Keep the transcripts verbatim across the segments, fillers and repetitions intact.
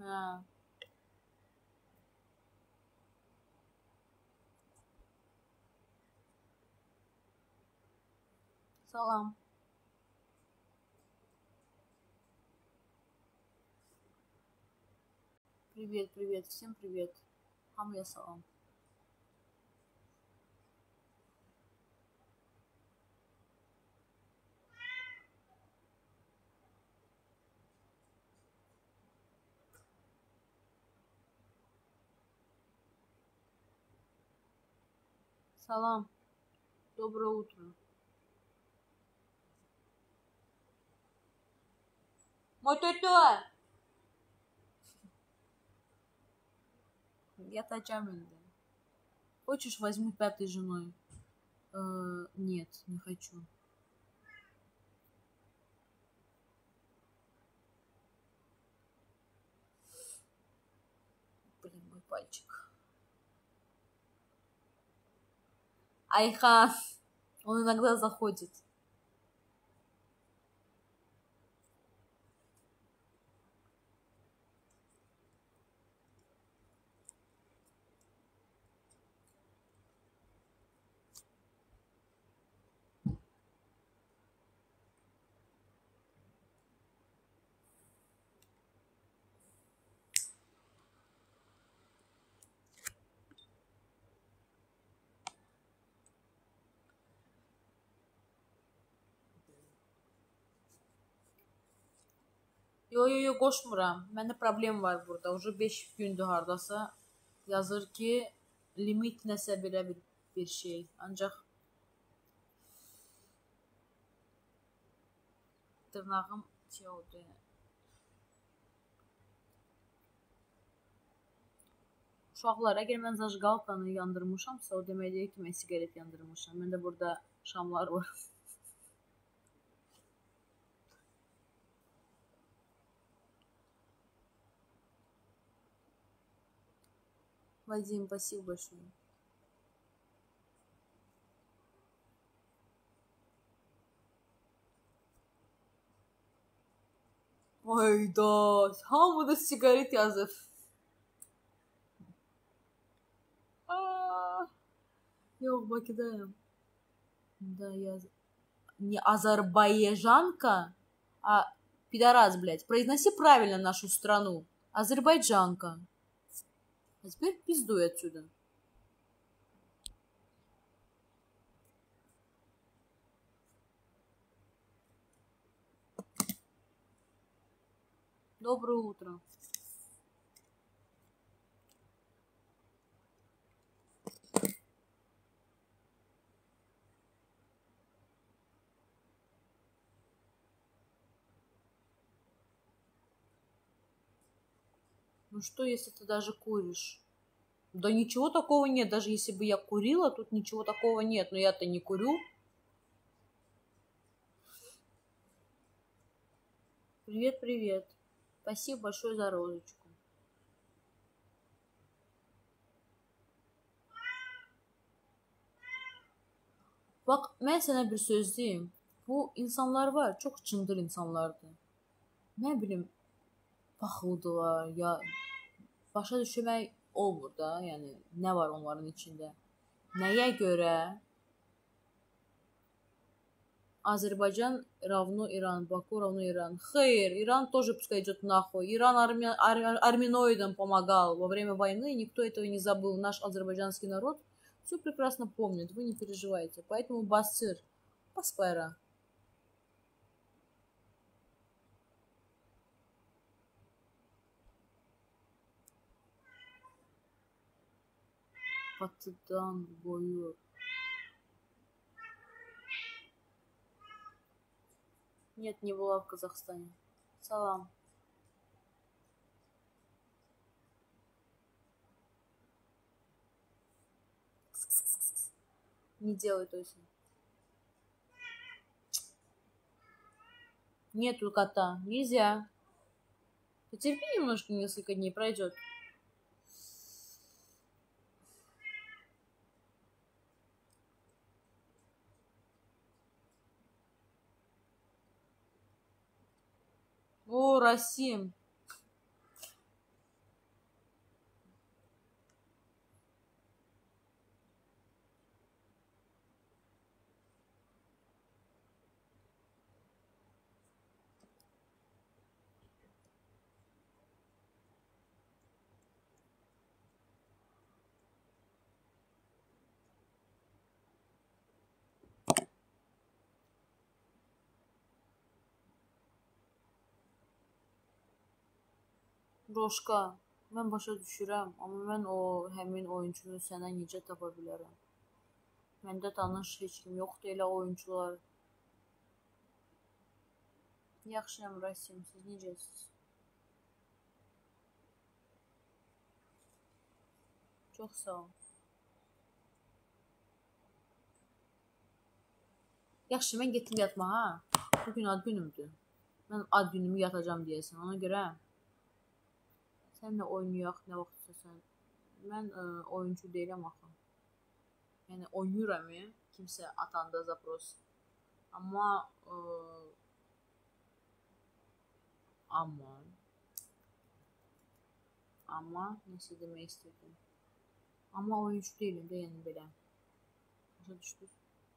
Ha. Salam. Привет, привет, всем привет. Хамя салам. Салам. Доброе утро. Мой тетя! Я тачам. Хочешь, возьму пятой женой? Э, нет, не хочу. Блин, мой пальчик. Айхан. Он иногда заходит. Yo yo yo qoşmuram. Məndə problem var burada. Уже beş gündür hardasa yazır ki limit nəsə belə bir, bir şey. Ancaq dırnağım şey oldu. Yəni. Uşaqlar, əgər mən zajqalkanı yandırmışamsa, o demək deyil ki, mən siqaret yandırmışam. Məndə burada şamlar var. Вадим, спасибо большое. Hayda, hamıda siqaret yazır. Aa, yox, Bakıdayım. Да, я... Не азербайджанка, а пидорас, блядь. Произноси правильно нашу страну. Азербайджанка. А теперь пиздуй отсюда. Доброе утро. Ну что, если ты даже куришь? Да ничего такого нет. Даже если бы я курила, тут ничего такого нет. Но я-то не курю. Привет, привет. Спасибо большое за розочку. Bak, mən sənə bir söz deyim. Bu insanlar var, çox çındır insanlardır. Nə bilim, paxıldılar ya başa düşmək olmur da, yəni nə var onların içində. Nəyə görə Azərbaycan равно Иран, Баку равно Иран. Хейр, Иран тоже пускай идет нахуй. Иран арми... ар... арминоидам помогал во время войны, никто этого не забыл. Наш азербайджанский народ все прекрасно помнит, вы не переживайте. Поэтому бассыр, паспайра. Batıdan boyu. Нет, не была в Казахстане. Салам. Не делай точно. Нету кота. Нельзя. Потерпи немножко, несколько дней пройдет. О, Расим. Roşka, mən başa düşürəm, amma mən o həmin oyunçunu sənə necə tapa bilərəm? Məndə tanış heç kim yoxdur elə oyunçular. Yaxşıyam Rasim, siz necəsiz? Çox sağ ol. Yaxşı, mən getdim yatmağa. Bugün ad günümdür. Mən ad günümü yatacam deyəsən, ona görə sənlə oynayaq nə vaxtsa sən. Mən ə, oyuncu deyiləm axı. Yəni oynayıram ya, kimsə atanda zapros. Amma ə, amma amma nəsə demək istəyirdim. Amma oyuncu deyiləm də, yəni belə. Başa düşdünüz?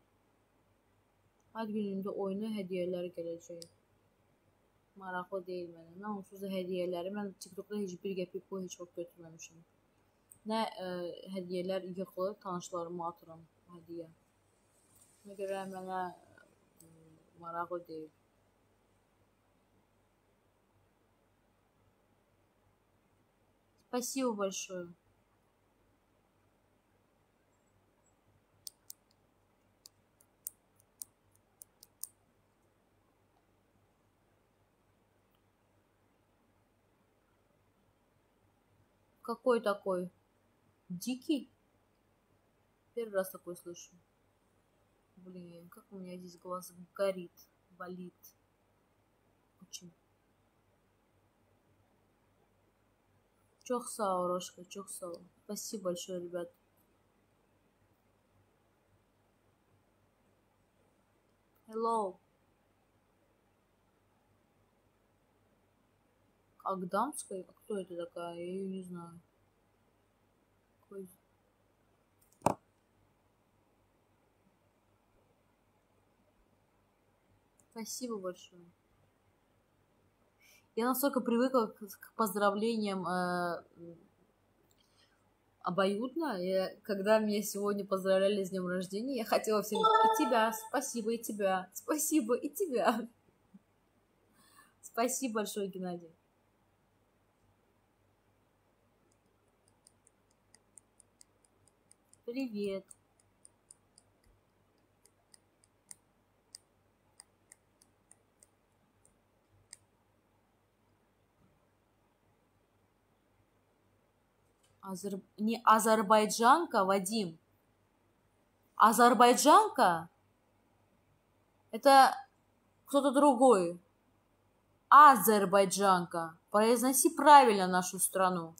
Ad günündə oyuna hədiyyələri gələcək. Maraqlı deyil mənə. Mən onsuz da hədiyyələri, mən TikTokda heç bir qəpik pul heç vaxt götürməmişim. Nə ə, hədiyyələr yığılır, tanışlarıma atıram hədiyyə. Ona görə mənə ə, maraqlı deyil. Спасибо большое. Какой такой? Дикий? Первый раз такой слышу. Блин, как у меня здесь глаз горит, болит. Очень. Çok sağ ol, Рошка, çok sağ ol. Спасибо большое, ребят. Hello. Агдамская? А кто это такая? Я ее не знаю. Какой? Спасибо большое. Я настолько привыкла к, к поздравлениям э, обоюдно. Я, когда меня сегодня поздравляли с днем рождения, я хотела всем и тебя, спасибо, и тебя, спасибо, и тебя. Спасибо большое, Геннадий. Привет. Азер... Не азербайджанка, Вадим. Азербайджанка? Это кто-то другой. Азербайджанка. Произноси правильно нашу страну.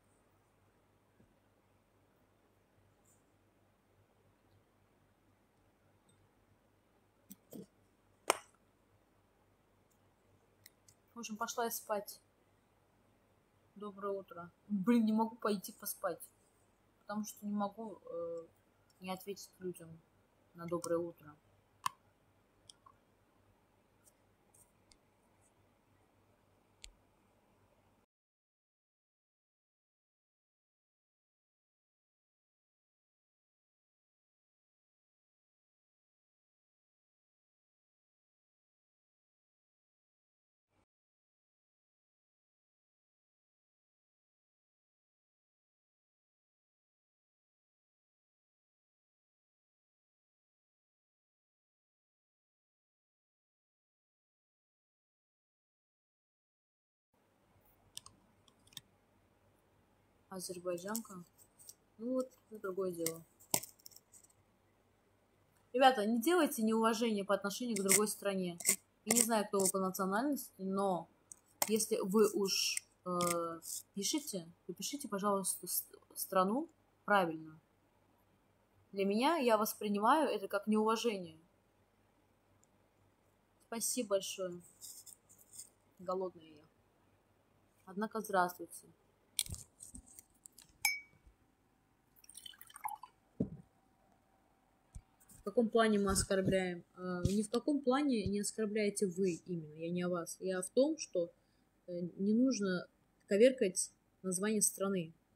В общем, пошла я спать. Доброе утро. Блин, не могу пойти поспать. Потому что не могу э, не ответить людям на доброе утро. Азербайджанка. Ну вот, это другое дело. Ребята, не делайте неуважение по отношению к другой стране. Я не знаю, кто вы по национальности, но если вы уж э, пишете, то пишите, пожалуйста, страну правильно. Для меня я воспринимаю это как неуважение. Спасибо большое. Голодная я. Однако здравствуйте. В каком плане мы оскорбляем? Э, ни в каком плане не оскорбляете вы именно, я не о вас. Я в том, что э, не нужно коверкать название страны.